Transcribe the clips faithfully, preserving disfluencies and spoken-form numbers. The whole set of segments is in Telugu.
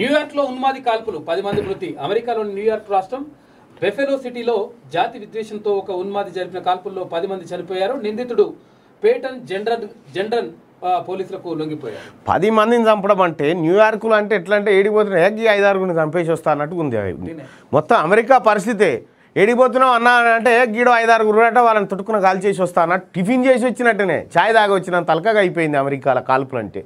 న్యూయార్క్లో ఉన్మాది కాల్పులు, పది మంది మృతి. అమెరికాలోని న్యూయార్క్ రాష్ట్రం బెఫెలో సిటీలో జాతి విద్వేషంతో ఒక ఉన్మాది జరిపిన కాల్పుల్లో పది మంది చనిపోయారు. నిందితుడు పేటన్ జెండర్ జెండర్ పోలీసులకు లొంగిపోయారు. పది మందిని చంపడం అంటే న్యూయార్క్లో అంటే ఎట్లా అంటే ఏడిపోతున్నా ఎగ్గి ఐదారుగురిని చంపేసి వస్తా అన్నట్టు ఉంది. మొత్తం అమెరికా పరిస్థితే ఏడిపోతున్నావు అన్నా అంటే గీడో ఐదారుగురు అంటే వాళ్ళని తుట్టుకున్న కాల్ చేసి వస్తా అన్నట్టు టిఫిన్ చేసి వచ్చినట్టునే ఛాయ్ దాగా వచ్చినంత తలకగా అయిపోయింది అమెరికాలో కాల్పులు అంటే.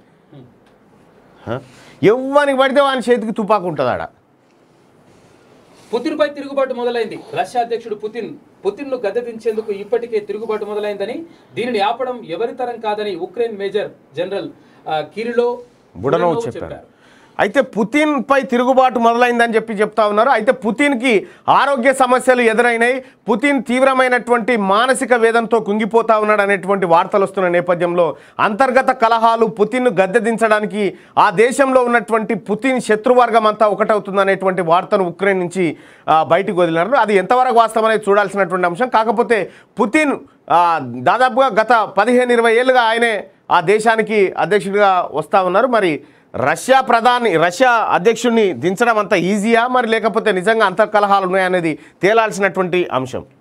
ఎవ్వనికి పడితే వాని చేతికి తుపాకు ఉంటుంది ఆడ. పుతిన్పై తిరుగుబాటు మొదలైంది. రష్యా అధ్యక్షుడు పుతిన్ పుతిన్ను గద్దెదించేందుకు ఇప్పటికే తిరుగుబాటు మొదలైందని, దీనిని ఆపడం ఎవరితరం కాదని Ukraine major general Kyrylo Budanov చెప్పారు. అయితే పుతిన్పై తిరుగుబాటు మొదలైందని చెప్పి చెప్తా ఉన్నారు. అయితే పుతిన్కి ఆరోగ్య సమస్యలు ఎదురైనాయి, పుతిన్ తీవ్రమైనటువంటి మానసిక వేదనతో కుంగిపోతా ఉన్నాడు అనేటువంటి వార్తలు వస్తున్న నేపథ్యంలో అంతర్గత కలహాలు పుతిన్ను గద్దెదించడానికి ఆ దేశంలో ఉన్నటువంటి పుతిన్ శత్రువర్గం అంతా ఒకటవుతుందనేటువంటి వార్తను ఉక్రెయిన్ నుంచి బయటకు వదిలినారు. అది ఎంతవరకు వాస్తవం అనేది చూడాల్సినటువంటి అంశం. కాకపోతే పుతిన్ దాదాపుగా గత పదిహేను ఇరవై ఏళ్ళుగా ఆయనే ఆ దేశానికి అధ్యక్షుడిగా వస్తూ ఉన్నారు. మరి రష్యా ప్రధాని రష్యా అధ్యక్షుడిని దించడం అంత ఈజీయా మరి లేకపోతే నిజంగా అంతర్కలహాలు ఉన్నాయనేది తేలాల్సినటువంటి అంశం.